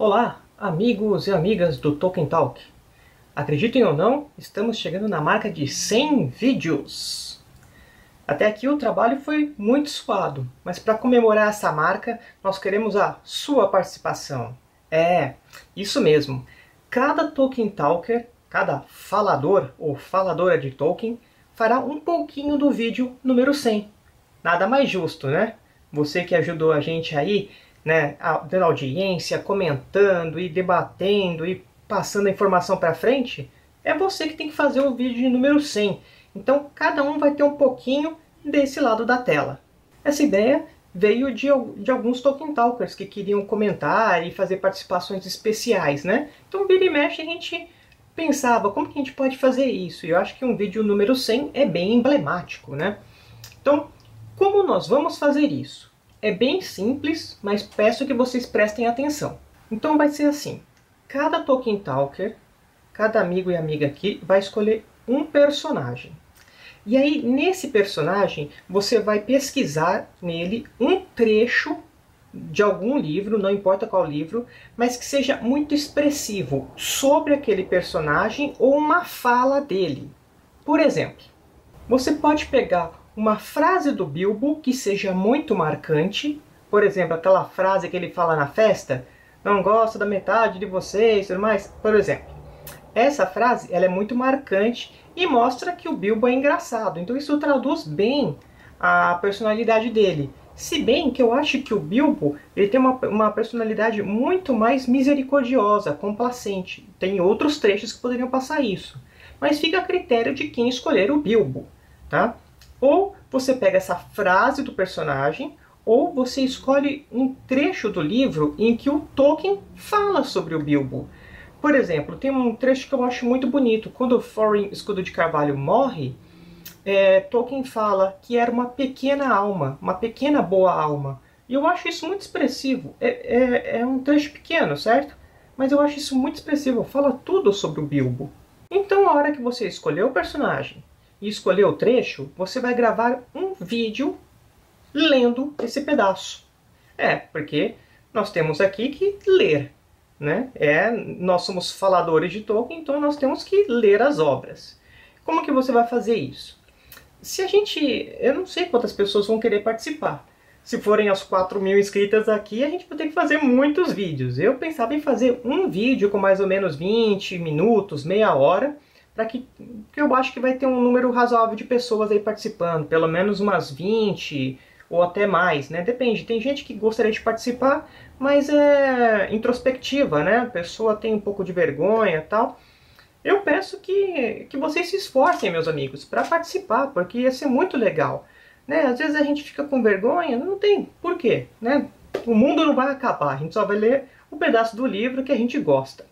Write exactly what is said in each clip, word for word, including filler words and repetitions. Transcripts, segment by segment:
Olá, amigos e amigas do Tolkien Talk. Acreditem ou não, estamos chegando na marca de cem vídeos. Até aqui o trabalho foi muito suado, mas para comemorar essa marca, nós queremos a sua participação. É, isso mesmo. Cada Tolkien Talker, cada falador ou faladora de Tolkien, fará um pouquinho do vídeo número cem. Nada mais justo, né? Você que ajudou a gente aí, né, dando audiência, comentando e debatendo e passando a informação para frente, é você que tem que fazer o vídeo de número cem. Então, cada um vai ter um pouquinho desse lado da tela. Essa ideia veio de, de alguns Tolkien Talkers que queriam comentar e fazer participações especiais, né? Então, vira e mexe, a gente pensava, como que a gente pode fazer isso? E eu acho que um vídeo número cem é bem emblemático, né? Então, como nós vamos fazer isso? É bem simples, mas peço que vocês prestem atenção. Então vai ser assim, cada Tolkien Talker, cada amigo e amiga aqui, vai escolher um personagem. E aí, nesse personagem, você vai pesquisar nele um trecho de algum livro, não importa qual livro, mas que seja muito expressivo sobre aquele personagem ou uma fala dele. Por exemplo, você pode pegar uma frase do Bilbo que seja muito marcante, por exemplo, aquela frase que ele fala na festa, não gosto da metade de vocês, tudo mais, por exemplo. Essa frase ela é muito marcante e mostra que o Bilbo é engraçado, então isso traduz bem a personalidade dele. Se bem que eu acho que o Bilbo ele tem uma, uma personalidade muito mais misericordiosa, complacente. Tem outros trechos que poderiam passar isso, mas fica a critério de quem escolher o Bilbo, tá? Ou você pega essa frase do personagem, ou você escolhe um trecho do livro em que o Tolkien fala sobre o Bilbo. Por exemplo, tem um trecho que eu acho muito bonito. Quando o Thorin Escudo de Carvalho morre, é, Tolkien fala que era uma pequena alma, uma pequena boa alma. E eu acho isso muito expressivo. É, é, é um trecho pequeno, certo? Mas eu acho isso muito expressivo. Fala tudo sobre o Bilbo. Então, a hora que você escolheu o personagem e escolher o trecho, você vai gravar um vídeo lendo esse pedaço. É, porque nós temos aqui que ler, né? É, nós somos faladores de Tolkien, então nós temos que ler as obras. Como que você vai fazer isso? Se a gente... Eu não sei quantas pessoas vão querer participar. Se forem as quatro mil inscritas aqui, a gente vai ter que fazer muitos vídeos. Eu pensava em fazer um vídeo com mais ou menos vinte minutos, meia hora, para que, que eu acho que vai ter um número razoável de pessoas aí participando, pelo menos umas vinte ou até mais, né? Depende, tem gente que gostaria de participar, mas é introspectiva, né? A pessoa tem um pouco de vergonha e tal. Eu peço que, que vocês se esforcem, meus amigos, para participar, porque ia ser muito legal, né? Às vezes a gente fica com vergonha, não tem por quê, né? O mundo não vai acabar, a gente só vai ler um pedaço do livro que a gente gosta.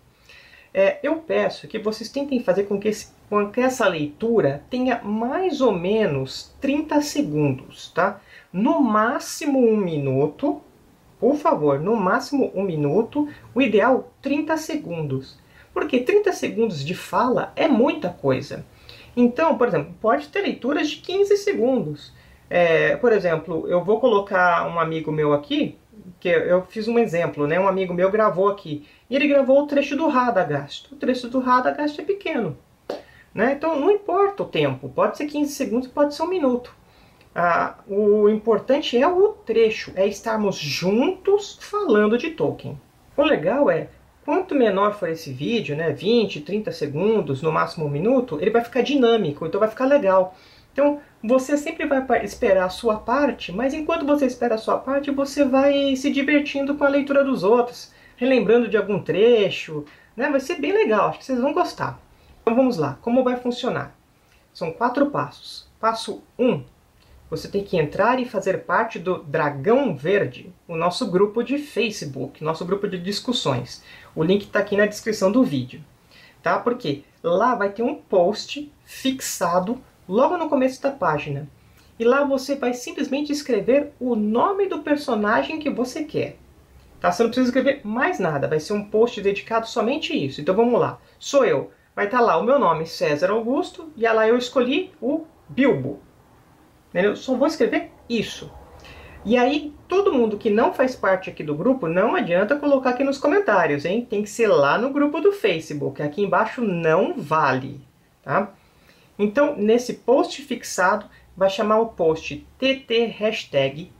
É, eu peço que vocês tentem fazer com que, esse, com que essa leitura tenha mais ou menos trinta segundos, tá? No máximo um minuto, por favor, no máximo um minuto, o ideal trinta segundos. Porque trinta segundos de fala é muita coisa. Então, por exemplo, pode ter leituras de quinze segundos. É, por exemplo, eu vou colocar um amigo meu aqui, que eu fiz um exemplo, né? Um amigo meu gravou aqui. E ele gravou o trecho do Radagast. O trecho do Radagast é pequeno, né? Então não importa o tempo. Pode ser quinze segundos, pode ser um minuto. Ah, o importante é o trecho. É estarmos juntos falando de Tolkien. O legal é, quanto menor for esse vídeo, né? vinte, trinta segundos, no máximo um minuto, ele vai ficar dinâmico. Então vai ficar legal. Então, você sempre vai esperar a sua parte, mas enquanto você espera a sua parte, você vai se divertindo com a leitura dos outros, relembrando de algum trecho, né? Vai ser bem legal, acho que vocês vão gostar. Então vamos lá, como vai funcionar? São quatro passos. Passo um, você tem que entrar e fazer parte do Dragão Verde, o nosso grupo de Facebook, nosso grupo de discussões. O link está aqui na descrição do vídeo, tá? Porque lá vai ter um post fixado logo no começo da página. E lá você vai simplesmente escrever o nome do personagem que você quer. Tá? Você não precisa escrever mais nada. Vai ser um post dedicado somente a isso. Então vamos lá. Sou eu. Vai estar lá o meu nome, César Augusto. E lá eu escolhi o Bilbo. Eu só vou escrever isso. E aí, todo mundo que não faz parte aqui do grupo, não adianta colocar aqui nos comentários, hein? Tem que ser lá no grupo do Facebook. Aqui embaixo não vale, tá? Então, nesse post fixado, vai chamar o post T T hashtag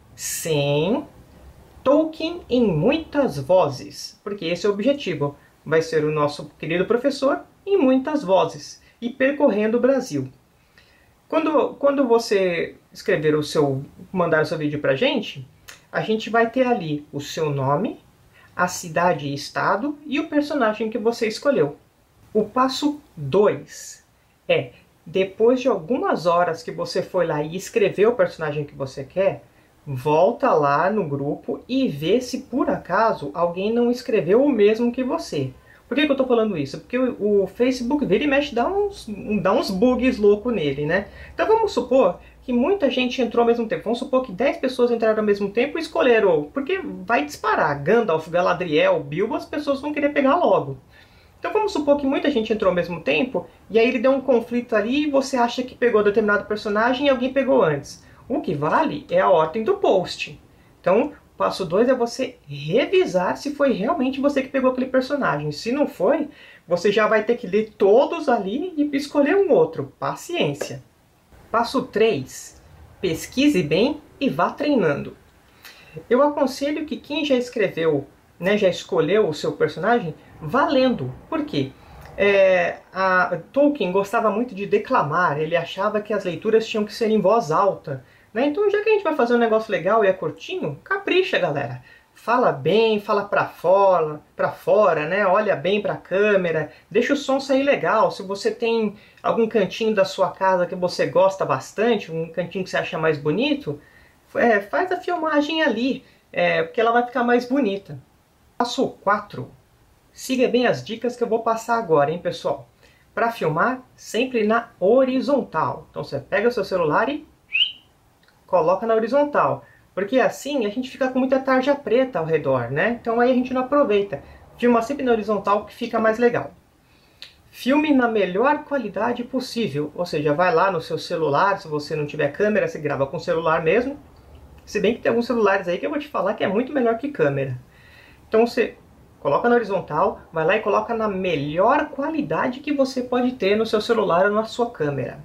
sem Tolkien em muitas vozes. Porque esse é o objetivo. Vai ser o nosso querido professor em muitas vozes e percorrendo o Brasil. Quando, quando você escrever o seu, mandar o seu vídeo pra gente, a gente vai ter ali o seu nome, a cidade e estado e o personagem que você escolheu. O passo dois é, depois de algumas horas que você foi lá e escreveu o personagem que você quer, volta lá no grupo e vê se por acaso alguém não escreveu o mesmo que você. Por que que eu estou falando isso? Porque o, o Facebook vira e mexe, dá uns, dá uns bugs loucos nele, né? Então vamos supor que muita gente entrou ao mesmo tempo. Vamos supor que dez pessoas entraram ao mesmo tempo e escolheram. Porque vai disparar. Gandalf, Galadriel, Bilbo, as pessoas vão querer pegar logo. Então vamos supor que muita gente entrou ao mesmo tempo e aí ele deu um conflito ali e você acha que pegou determinado personagem e alguém pegou antes. O que vale é a ordem do post. Então, passo dois é você revisar se foi realmente você que pegou aquele personagem. Se não foi, você já vai ter que ler todos ali e escolher um outro. Paciência. Passo três. Pesquise bem e vá treinando. Eu aconselho que quem já escreveu, né, já escolheu o seu personagem, vá lendo. Por quê? É, a, Tolkien gostava muito de declamar. Ele achava que as leituras tinham que ser em voz alta. Né? Então, já que a gente vai fazer um negócio legal e é curtinho, capricha, galera. Fala bem, fala pra fora, pra fora, né? Olha bem pra câmera, deixa o som sair legal. Se você tem algum cantinho da sua casa que você gosta bastante, um cantinho que você acha mais bonito, é, faz a filmagem ali, é, porque ela vai ficar mais bonita. Passo quatro. Siga bem as dicas que eu vou passar agora, hein, pessoal? Para filmar, sempre na horizontal. Então você pega o seu celular e coloca na horizontal. Porque assim a gente fica com muita tarja preta ao redor, né? Então aí a gente não aproveita. Filma sempre na horizontal que fica mais legal. Filme na melhor qualidade possível. Ou seja, vai lá no seu celular, se você não tiver câmera, você grava com o celular mesmo. Se bem que tem alguns celulares aí que eu vou te falar que é muito melhor que câmera. Então você coloca na horizontal, vai lá e coloca na melhor qualidade que você pode ter no seu celular ou na sua câmera.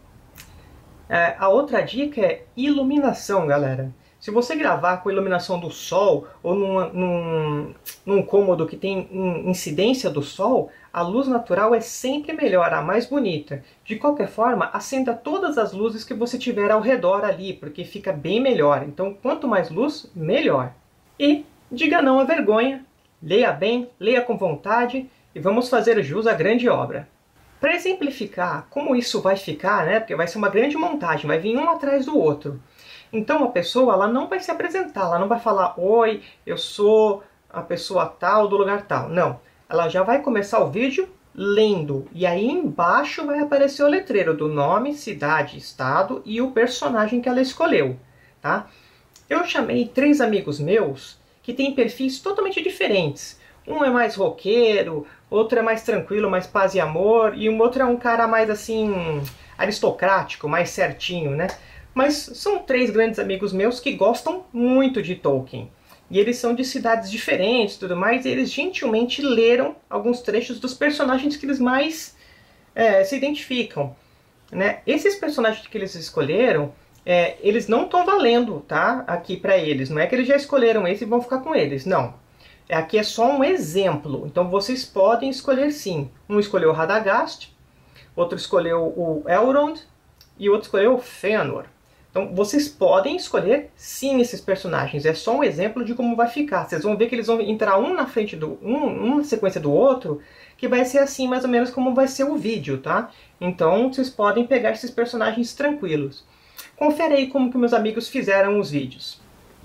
É, a outra dica é iluminação, galera. Se você gravar com iluminação do sol ou num, num, num cômodo que tem incidência do sol, a luz natural é sempre melhor, a mais bonita. De qualquer forma, acenda todas as luzes que você tiver ao redor ali, porque fica bem melhor. Então, quanto mais luz, melhor. E diga não à vergonha, leia bem, leia com vontade e vamos fazer jus à grande obra. Para exemplificar como isso vai ficar, né, porque vai ser uma grande montagem, vai vir um atrás do outro. Então a pessoa ela não vai se apresentar, ela não vai falar, oi, eu sou a pessoa tal do lugar tal. Não, ela já vai começar o vídeo lendo. E aí embaixo vai aparecer o letreiro do nome, cidade, estado e o personagem que ela escolheu. Tá? Eu chamei três amigos meus que têm perfis totalmente diferentes. Um é mais roqueiro, outro é mais tranquilo, mais paz e amor, e um outro é um cara mais assim, aristocrático, mais certinho, né? Mas são três grandes amigos meus que gostam muito de Tolkien. E eles são de cidades diferentes e tudo mais, e eles gentilmente leram alguns trechos dos personagens que eles mais é, se identificam. Né? Esses personagens que eles escolheram, é, eles não estão valendo, tá? Aqui para eles. Não é que eles já escolheram esse e vão ficar com eles, não. Aqui é só um exemplo, então vocês podem escolher sim. Um escolheu o Radagast, outro escolheu o Elrond e outro escolheu o Fëanor. Então vocês podem escolher sim esses personagens, é só um exemplo de como vai ficar. Vocês vão ver que eles vão entrar um na frente do um, um na sequência do outro, que vai ser assim mais ou menos como vai ser o vídeo, tá? Então vocês podem pegar esses personagens tranquilos. Confere aí como que meus amigos fizeram os vídeos.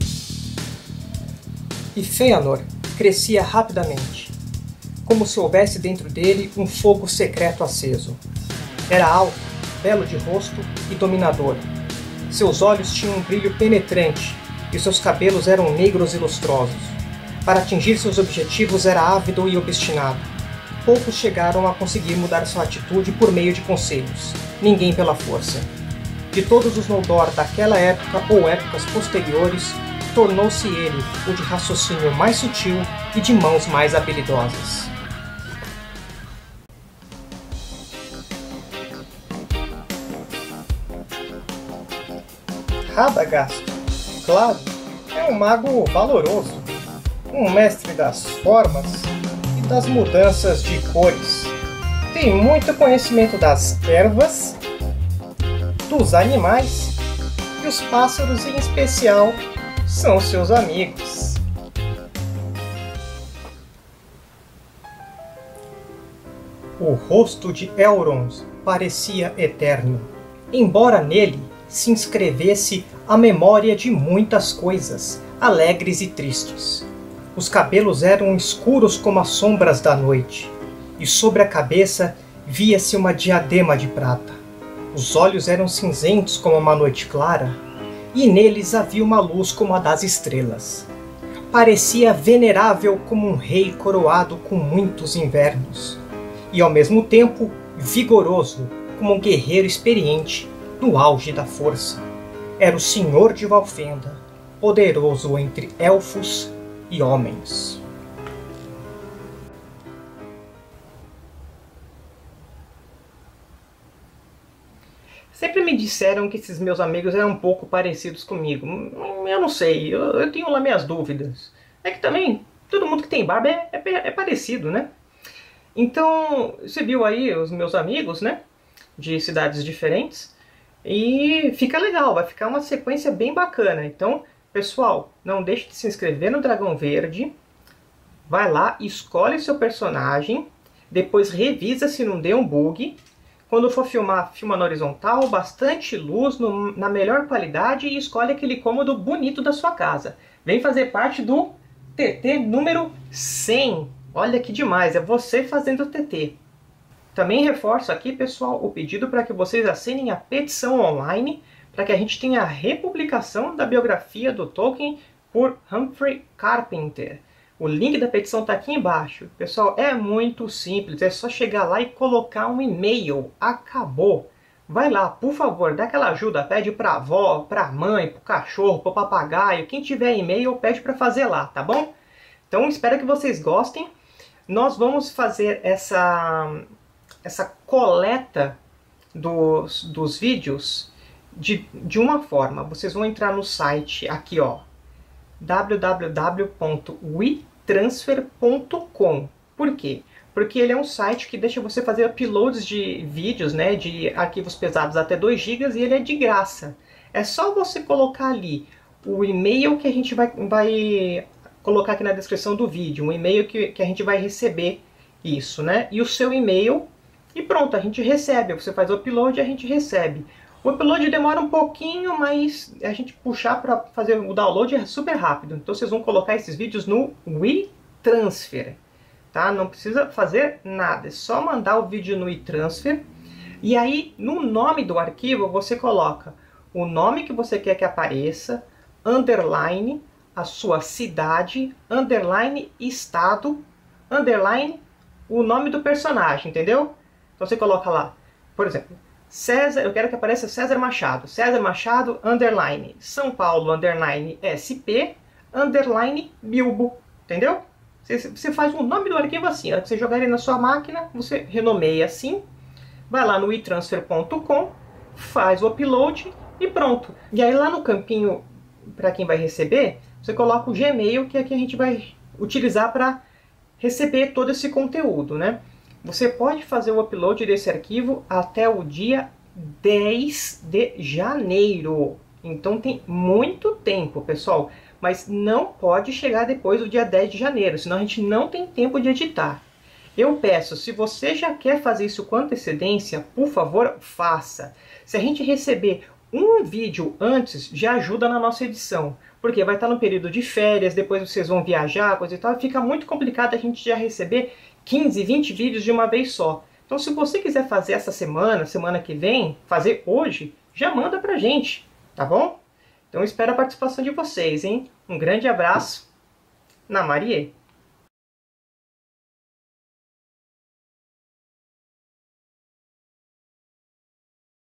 E Fëanor crescia rapidamente, como se houvesse dentro dele um fogo secreto aceso. Era alto, belo de rosto e dominador. Seus olhos tinham um brilho penetrante e seus cabelos eram negros e lustrosos. Para atingir seus objetivos era ávido e obstinado. Poucos chegaram a conseguir mudar sua atitude por meio de conselhos, ninguém pela força. De todos os Noldor daquela época ou épocas posteriores, tornou-se ele o de raciocínio mais sutil e de mãos mais habilidosas. Radagast, claro, é um mago valoroso, um mestre das formas e das mudanças de cores. Tem muito conhecimento das ervas, dos animais, e os pássaros em especial são seus amigos. O rosto de Elrond parecia eterno, embora nele se inscrevesse a memória de muitas coisas, alegres e tristes. Os cabelos eram escuros como as sombras da noite, e sobre a cabeça via-se uma diadema de prata. Os olhos eram cinzentos como uma noite clara, e neles havia uma luz como a das estrelas. Parecia venerável como um rei coroado com muitos invernos, e ao mesmo tempo vigoroso como um guerreiro experiente no auge da força. Era o Senhor de Valfenda, poderoso entre elfos e homens. Sempre me disseram que esses meus amigos eram um pouco parecidos comigo. Eu não sei, eu, eu tenho lá minhas dúvidas. É que também, todo mundo que tem barba é, é, é parecido, né? Então, você viu aí os meus amigos, né? De cidades diferentes. E fica legal, vai ficar uma sequência bem bacana. Então, pessoal, não deixe de se inscrever no Dragão Verde. Vai lá, escolhe seu personagem. Depois revisa se não deu um bug. Quando for filmar, filma na horizontal, bastante luz, no, na melhor qualidade, e escolhe aquele cômodo bonito da sua casa. Vem fazer parte do T T número cem. Olha que demais, é você fazendo o T T. Também reforço aqui, pessoal, o pedido para que vocês assinem a petição online, para que a gente tenha a republicação da biografia do Tolkien por Humphrey Carpenter. O link da petição está aqui embaixo. Pessoal, é muito simples, é só chegar lá e colocar um e-mail. Acabou! Vai lá, por favor, dá aquela ajuda, pede para a avó, para a mãe, para o cachorro, para o papagaio, quem tiver e-mail pede para fazer lá, tá bom? Então espero que vocês gostem. Nós vamos fazer essa, essa coleta dos, dos vídeos de, de uma forma. Vocês vão entrar no site aqui, ó, w w w ponto witransfer ponto com. Por quê? Porque ele é um site que deixa você fazer uploads de vídeos, né, de arquivos pesados até dois gigas, e ele é de graça. É só você colocar ali o e-mail que a gente vai, vai colocar aqui na descrição do vídeo, um e-mail que, que a gente vai receber isso, né, e o seu e-mail, e pronto, a gente recebe. Você faz o upload e a gente recebe. O upload demora um pouquinho, mas a gente puxar para fazer o download é super rápido. Então vocês vão colocar esses vídeos no WeTransfer, tá? Não precisa fazer nada, é só mandar o vídeo no WeTransfer. E aí, no nome do arquivo, você coloca o nome que você quer que apareça, underline, a sua cidade, underline, estado, underline, o nome do personagem, entendeu? Então você coloca lá, por exemplo, César, eu quero que apareça César Machado. César Machado, underline, São Paulo, underline, S P, underline, Bilbo. Entendeu? Você, você faz o nome do arquivo assim. A hora que você jogar ele na sua máquina, você renomeia assim. Vai lá no witransfer ponto com, faz o upload e pronto. E aí lá no campinho, para quem vai receber, você coloca o Gmail, que é que a gente vai utilizar para receber todo esse conteúdo, né? Você pode fazer o upload desse arquivo até o dia dez de janeiro. Então tem muito tempo, pessoal. Mas não pode chegar depois do dia dez de janeiro, senão a gente não tem tempo de editar. Eu peço, se você já quer fazer isso com antecedência, por favor, faça. Se a gente receber um vídeo antes, já ajuda na nossa edição. Porque vai estar no período de férias, depois vocês vão viajar, coisa e tal. Fica muito complicado a gente já receber quinze, vinte vídeos de uma vez só. Então se você quiser fazer essa semana, semana que vem, fazer hoje, já manda pra gente, tá bom? Então espero a participação de vocês, hein? Um grande abraço, Namarie!